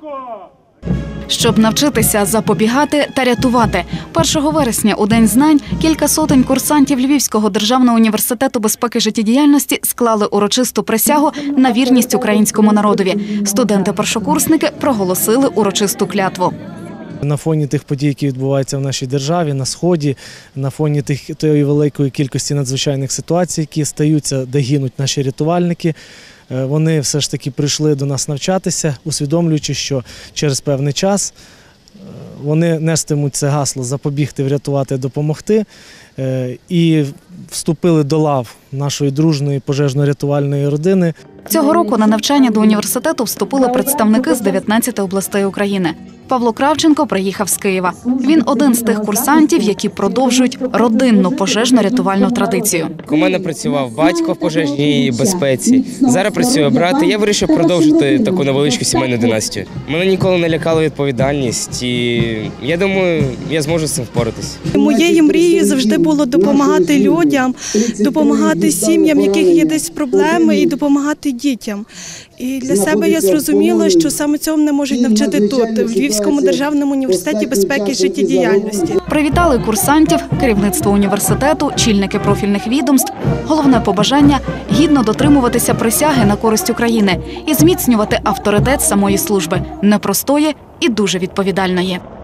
Щоб навчитися запобігати та рятувати. 1 вересня у День знань кілька сотень курсантів Львівського державного університету безпеки життєдіяльності склали урочисту присягу на вірність українському народові. Студенти-першокурсники проголосили урочисту клятву. На фоні тих подій, які відбуваються в нашій державі, на Сході, на фоні тої великої кількості надзвичайних ситуацій, які стаються, де гинуть наші рятувальники, вони все ж таки прийшли до нас навчатися, усвідомлюючи, що через певний час вони нестимуть це гасло «Запобігти, врятувати, допомогти» і вступили до лав нашої дружної пожежно-рятувальної родини. Цього року на навчання до університету вступили представники з 19 областей України. Павло Кравченко приїхав з Києва. Він один з тих курсантів, які продовжують родинну пожежно-рятувальну традицію. У мене працював батько в пожежній безпеці, зараз працює брат, і я вирішив продовжити таку невеличку сімейну династію. Мене ніколи не лякала відповідальність, і я думаю, я зможу з цим впоратись. Моєю мрією завжди було допомагати людям, допомагати сім'ям, яких є десь проблеми, і допомагати дітям. І для себе я зрозуміла, що саме цьому мене можуть навчити тут, в Львівському державному університеті безпеки життєдіяльності. Привітали курсантів, керівництво університету, чільники профільних відомств. Головне побажання – гідно дотримуватися присяги на користь України і зміцнювати авторитет самої служби, непростої і дуже відповідальної.